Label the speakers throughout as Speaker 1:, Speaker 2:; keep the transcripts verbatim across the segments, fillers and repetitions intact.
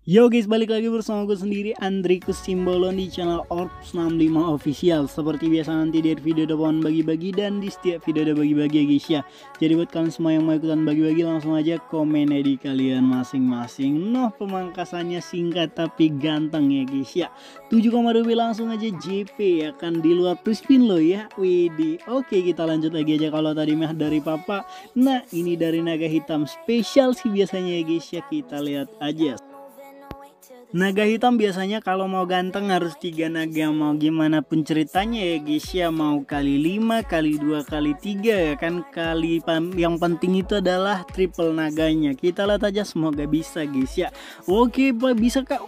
Speaker 1: Yo guys, balik lagi bersama gue sendiri Andrikus Simbolon di channel Orbs enam puluh lima Official. Seperti biasa nanti di video depan bagi-bagi dan di setiap video ada bagi-bagi ya guys ya. Jadi buat kalian semua yang mau ikutan bagi-bagi langsung aja komen di kalian masing-masing. Noh, pemangkasannya singkat tapi ganteng ya guys ya. tujuh koma dua B langsung aja J P ya kan, di luar pre-spin loh ya. Widih. Oke, kita lanjut lagi aja. Kalau tadi mah dari papa, nah ini dari naga hitam spesial sih biasanya ya guys ya. Kita lihat aja. Naga hitam biasanya kalau mau ganteng harus tiga naga, mau gimana pun ceritanya ya guys ya, mau kali lima, kali dua, kali tiga ya kan, kali yang penting itu adalah triple naganya. Kita lihat aja, semoga bisa guys ya. Oke Pak, bisa Kak.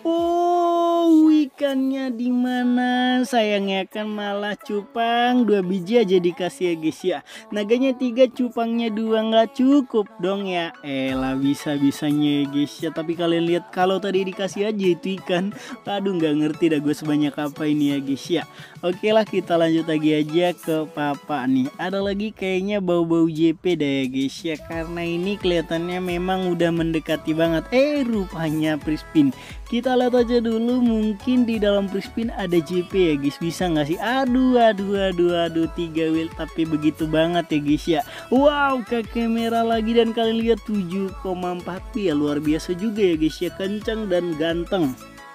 Speaker 1: Oh, ikannya di mana? Sayangnya kan malah cupang dua biji aja dikasih ya guys ya. Naganya tiga, cupangnya dua, nggak cukup dong ya. Elah, bisa-bisanya ya guys ya. Tapi kalian lihat kalau tadi dikasih aja itu ikan, aduh nggak ngerti dah gue sebanyak apa ini ya guys ya. Oke lah, kita lanjut lagi aja ke papa nih. Ada lagi kayaknya bau-bau J P dah ya guys ya, karena ini kelihatannya memang udah mendekati banget. Eh rupanya pre-spin. Kita lihat aja dulu, mungkin di dalam pre-spin ada J P ya guys, bisa nggak sih? Aduh aduh aduh aduh, tiga wheel tapi begitu banget ya guys ya. Wow, kakek merah lagi, dan kalian lihat tujuh koma empat B ya, luar biasa juga ya guys ya, kencang dan ganteng.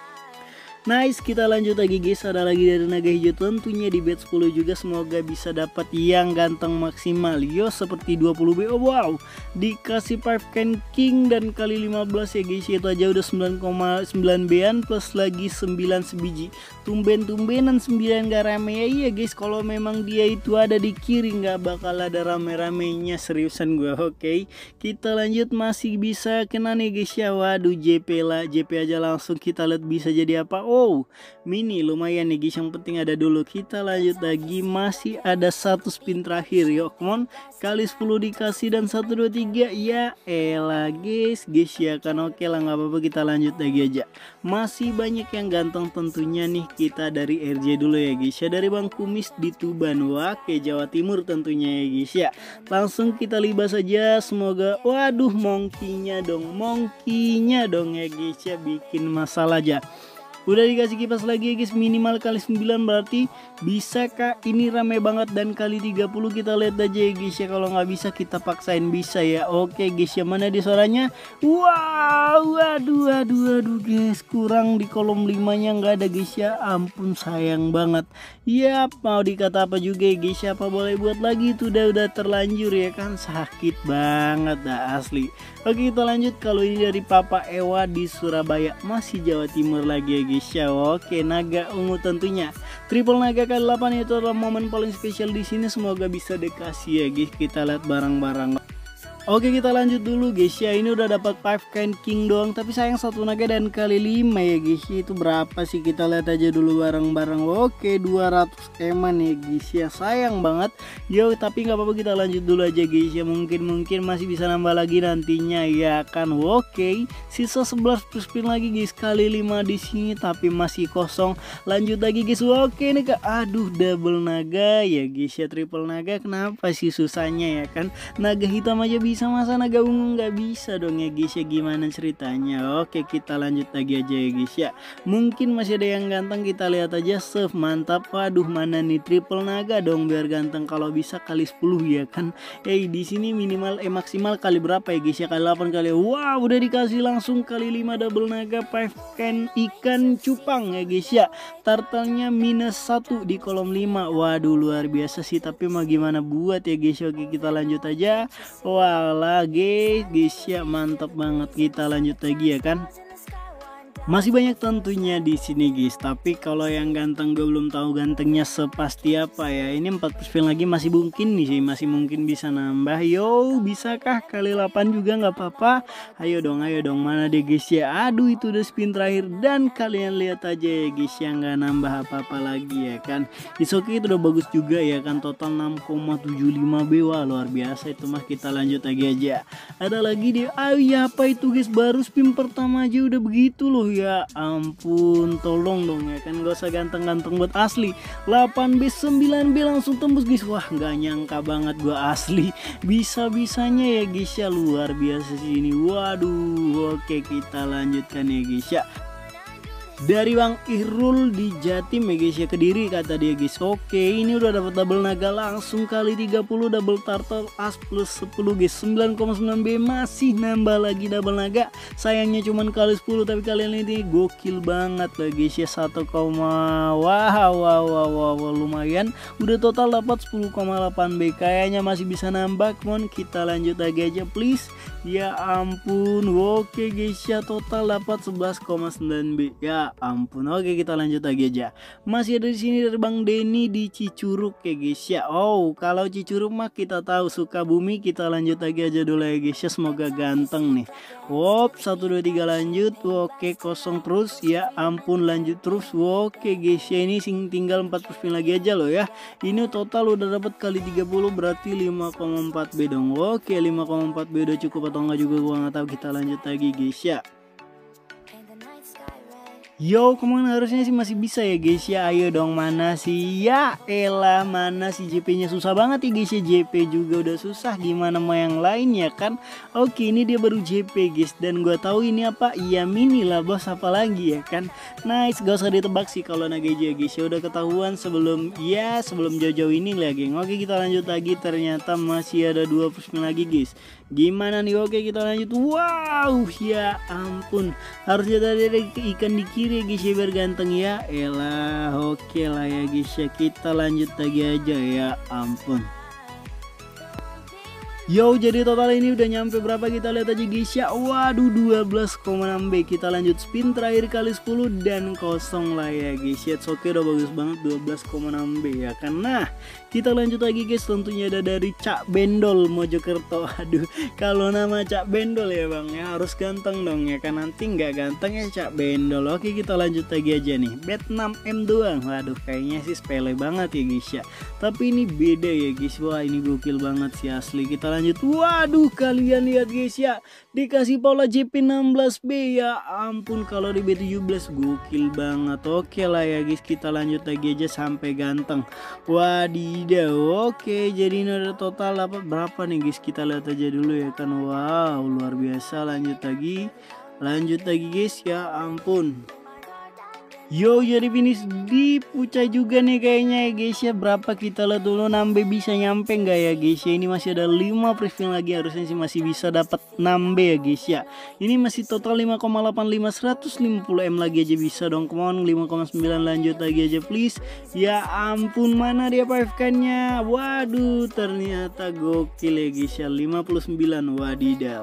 Speaker 1: Nice, kita lanjut lagi guys. Ada lagi dari naga hijau, tentunya di bet sepuluh juga, semoga bisa dapat yang ganteng maksimal. Yo, seperti dua puluh B. Oh, wow, dikasih five can king dan kali lima belas ya guys. Itu aja udah sembilan koma sembilan B-an plus lagi sembilan sebiji. Tumben-tumbenan sembilan gak rame ya. Iya guys, kalau memang dia itu ada di kiri nggak bakal ada rame-ramenya, seriusan gue. Oke, kita lanjut, masih bisa kena nih guys ya. Waduh, J P lah, J P aja langsung. Kita lihat bisa jadi apa. Oh, mini lumayan nih guys, yang penting ada dulu. Kita lanjut lagi, masih ada satu spin terakhir. Yuk, come on, kali sepuluh dikasih dan satu dua tiga. Ya elah guys, guys ya kan. Oke lah, nggak apa-apa, kita lanjut lagi aja. Masih banyak yang ganteng tentunya nih. Kita dari R J dulu ya guys ya, dari Bang Kumis di Tuban, Wake, Jawa Timur tentunya ya guys ya. Langsung kita libas saja, semoga. Waduh, monkey-nya dong, monkey-nya dong ya guys ya, bikin masalah aja. Udah dikasih kipas lagi ya guys, minimal kali sembilan, berarti bisa kak. Ini rame banget, dan kali tiga puluh kita lihat aja ya guys ya. Kalau nggak bisa kita paksain bisa ya. Oke guys ya, mana di suaranya? Wow, aduh aduh aduh guys, kurang di kolom limanya nggak ada guys ya. Ampun, sayang banget. Ya mau dikata apa juga ya guys ya, apa boleh buat lagi, itu udah udah terlanjur ya kan. Sakit banget dah asli. Oke, kita lanjut. Kalau ini dari Papa Ewa di Surabaya, masih Jawa Timur lagi ya guys ya. Oke, naga ungu tentunya. Triple naga kali delapan itu adalah momen paling spesial di sini. Semoga bisa dikasih ya guys. Kita lihat barang-barang. Oke, kita lanjut dulu guys ya. Ini udah dapat five can king doang, tapi sayang satu naga dan kali lima ya guys. Itu berapa sih? Kita lihat aja dulu barang-barang. Oke, dua ratus eman ya guys ya. Sayang banget. Yo, tapi nggak apa-apa, kita lanjut dulu aja guys ya. Mungkin mungkin masih bisa nambah lagi nantinya ya kan. Oke, sisa sebelas spin lagi guys, kali lima di sini tapi masih kosong. Lanjut lagi guys. Oke nih kak. Aduh, double naga ya guys ya, triple naga. Kenapa sih susahnya ya kan? Naga hitam aja bisa, masa naga ungu nggak bisa dong ya guys ya, gimana ceritanya? Oke, kita lanjut lagi aja ya guys ya. Mungkin masih ada yang ganteng, kita lihat aja. Save, mantap. Waduh, mana nih, triple naga dong biar ganteng. Kalau bisa kali sepuluh ya kan. Eh di sini minimal eh maksimal kali berapa ya guys ya? Kali delapan kali. Wow, udah dikasih langsung kali lima double naga, five can ikan cupang ya guys ya. Turtle-nya minus satu di kolom lima. Waduh, luar biasa sih, tapi mau gimana buat ya guys. Oke, kita lanjut aja. Wow lagi guys ya, mantap banget. Kita lanjut lagi ya kan. Masih banyak tentunya di sini guys, tapi kalau yang ganteng gue belum tahu gantengnya sepasti apa ya. Ini empat puluh spin lagi, masih mungkin nih sih, masih mungkin bisa nambah. Yo, bisakah kali delapan juga nggak apa-apa. Ayo dong, ayo dong, mana deh guys ya. Aduh, itu udah spin terakhir, dan kalian lihat aja ya guys yang nggak nambah apa-apa lagi ya kan. It's okay, itu udah bagus juga ya kan. Total enam koma tujuh lima B, wah luar biasa itu mah. Kita lanjut lagi aja. Ada lagi dia. Ayo, ya apa itu guys, baru spin pertama aja udah begitu loh. Waduh ya ampun, tolong dong ya kan, gak usah ganteng-ganteng buat asli. Delapan B sembilan B langsung tembus guys. Wah nggak nyangka banget gua asli bisa-bisanya ya guys ya, luar biasa sih ini. Waduh, oke kita lanjutkan ya guys ya. Dari Bang Irul di Jatim ya guys ya, Kediri kata dia guys. Oke, ini udah dapat double naga langsung kali tiga puluh, double turtle as plus sepuluh guys. sembilan koma sembilan B masih nambah lagi double naga. Sayangnya cuman kali sepuluh, tapi kalian ini gokil banget lah guys ya. satu, wow wow wow wow, wow lumayan. Udah total dapat sepuluh koma delapan B. Kayaknya masih bisa nambah. Mon, kita lanjut lagi aja please. Ya ampun. Oke guys ya, total dapat sebelas koma sembilan B. Ya ampun. Oke kita lanjut lagi aja. Masih ada di sini dari Bang Denny di Cicurug ya guys ya. Oh kalau Cicurug mah kita tahu Sukabumi. Kita lanjut lagi aja dulu ya guys ya, semoga ganteng nih. Wop, satu dua tiga lanjut. Oke kosong terus. Ya ampun, lanjut terus. Oke guys ya, ini sing tinggal empat puluh spin lagi aja loh ya. Ini total udah dapat kali tiga puluh, berarti lima koma empat B dong. Oke lima koma empat B udah cukup atau enggak juga gua nggak tahu. Kita lanjut lagi guys ya. Yo, kemana harusnya sih masih bisa ya guys ya. Ayo dong, mana sih? Ya elah, mana sih J P nya susah banget ya guys ya. J P juga udah susah, gimana mau yang lain ya kan. Oke ini dia baru J P guys. Dan gua tahu ini apa? Iya mini lah bos, apa lagi ya kan. Nice, gak usah ditebak sih kalau naga hijau ya guys ya. Udah ketahuan sebelum ya sebelum jauh-jauh ini lah geng. Oke kita lanjut lagi, ternyata masih ada dua puluh sembilan lagi guys. Gimana nih? Oke kita lanjut. Wow ya ampun, harusnya tadi ada ikan di kiri ya guys ya biar ganteng ya. Elah, oke lah ya guys ya, kita lanjut lagi aja. Ya ampun. Yo, jadi total ini udah nyampe berapa, kita lihat aja guys ya. Waduh dua belas koma enam B. Kita lanjut spin terakhir kali sepuluh dan kosong lah ya guys ya. Oke udah bagus banget dua belas koma enam B ya kan. Nah kita lanjut lagi guys, tentunya ada dari Cak Bendol Mojokerto. Aduh kalau nama Cak Bendol ya bang ya harus ganteng dong ya kan, nanti nggak ganteng ya Cak Bendol. Oke kita lanjut lagi aja nih, bet enam M doang. Waduh kayaknya sih sepele banget ya guys ya, tapi ini beda ya guys. Wah ini gokil banget sih asli. Kita lanjut. Waduh kalian lihat guys ya, dikasih Paula J P enam belas B. Ya ampun, kalau di B tujuh belas gokil banget. Oke lah ya guys, kita lanjut lagi aja sampai ganteng. Wadidaw. Oke jadi ini ada total dapat berapa nih guys, kita lihat aja dulu ya kan. Wow luar biasa. Lanjut lagi, lanjut lagi guys. Ya ampun. Yo jadi finish di Pucai juga nih kayaknya ya guys ya. Berapa kita lihat dulu, enam B bisa nyampe nggak ya guys ya. Ini masih ada lima preview lagi, harusnya sih masih bisa dapat enam B ya guys ya. Ini masih total lima koma delapan lima, seratus lima puluh M lagi aja bisa dong. Come on, lima koma sembilan lanjut lagi aja please. Ya ampun, mana dia P F K nya. Waduh ternyata gokil ya guys ya, lima puluh sembilan. Wadidaw.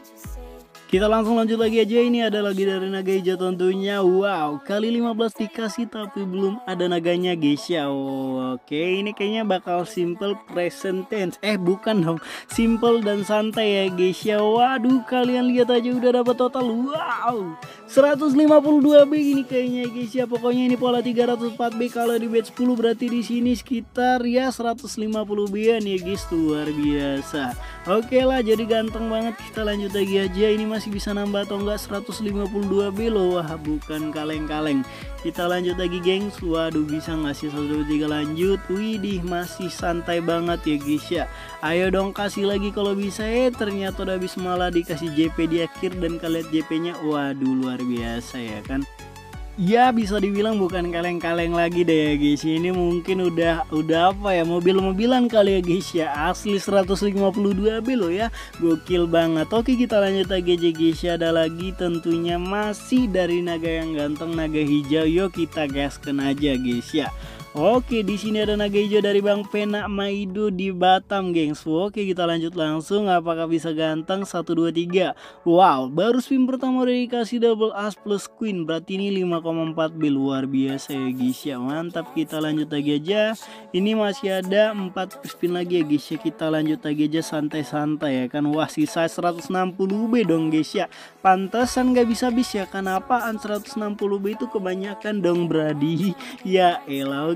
Speaker 1: Kita langsung lanjut lagi aja. Ini ada lagi dari naga hijau tentunya. Wow kali lima belas dikasih tapi belum ada naganya guys ya. Oh, oke ini kayaknya bakal simple present tense. Eh bukan dong, simple dan santai ya guys ya. Waduh kalian lihat aja udah dapat total. Wow seratus lima puluh dua B ini kayaknya guys ya. Pokoknya ini pola tiga ratus empat B. Kalau di bet sepuluh berarti di sini sekitar ya seratus lima puluh B-an ya guys. Luar biasa. Oke lah jadi ganteng banget. Kita lanjut lagi aja. Ini masih masih bisa nambah atau enggak, seratus lima puluh dua B loh. Wah bukan kaleng-kaleng. Kita lanjut lagi gengs. Waduh bisa nggak sih, satu dua tiga lanjut. Widih masih santai banget ya guys ya. Ayo dong kasih lagi kalau bisa. Eh ternyata udah habis, malah dikasih J P di akhir dan kalian J P nya. Waduh luar biasa ya kan. Ya bisa dibilang bukan kaleng-kaleng lagi deh ya guys. Ini mungkin udah udah apa ya, mobil-mobilan kali ya guys ya. Asli seratus lima puluh dua B loh ya. Gokil banget. Oke kita lanjut lagi aja guys ya. Ada lagi tentunya masih dari naga yang ganteng, naga hijau. Yuk kita gaskan aja guys ya. Oke di sini ada naga hijau dari Bang Pena Maido di Batam gengs. Oke kita lanjut langsung, apakah bisa ganteng. Satu dua tiga. Wow baru spin pertama udah dikasih double as plus queen, berarti ini lima koma empat B. Luar biasa ya guys ya, mantap. Kita lanjut lagi aja. Ini masih ada empat spin lagi ya guys ya. Kita lanjut lagi aja santai-santai ya kan. Wah sisa seratus enam puluh B dong guys ya. Pantesan gak bisa habis ya, kenapaan seratus enam puluh B itu kebanyakan dong bradi. Ya elah.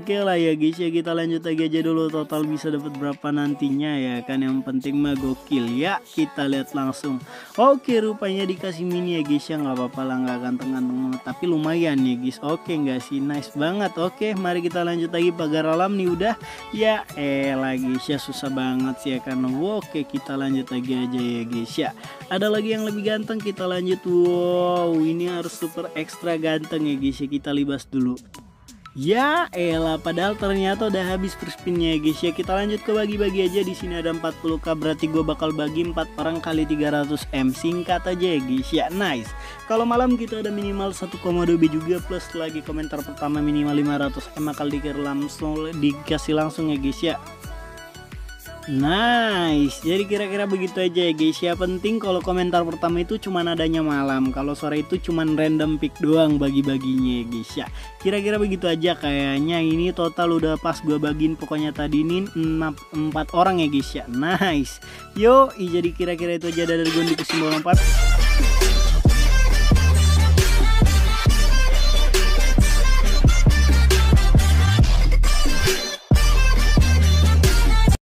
Speaker 1: Oke lah ya guys ya, kita lanjut lagi aja dulu, total bisa dapat berapa nantinya ya kan, yang penting mah gokil ya. Kita lihat langsung. Oke, rupanya dikasih mini ya guys ya, nggak apa-apa lah, nggak ganteng-ganteng banget tapi lumayan ya guys. Oke nggak sih, nice banget. Oke mari kita lanjut lagi, pagar alam nih udah ya. Eh lagi ya susah banget sih ya kan. Oke kita lanjut lagi aja ya guys ya. Ada lagi yang lebih ganteng, kita lanjut. Wow ini harus super ekstra ganteng ya guys ya, kita libas dulu. Ya elah, padahal ternyata udah habis perspinnya ya guys ya. Kita lanjut ke bagi-bagi aja. Di sini ada empat puluh k, berarti gue bakal bagi empat orang kali tiga ratus M. Singkat aja ya guys ya, nice. Kalau malam kita ada minimal satu koma dua B juga, plus lagi komentar pertama minimal lima ratus M bakal dikasih langsung, dikasih langsung ya guys ya. Nice, jadi kira-kira begitu aja ya guys ya. Penting kalau komentar pertama itu cuman adanya malam, kalau sore itu cuman random pick doang bagi-baginya ya guys ya. Kira-kira begitu aja kayaknya. Ini total udah pas gue bagiin pokoknya tadi ini empat orang ya guys ya. Nice, yo jadi kira-kira itu aja dari gue di Kusimbolo empat.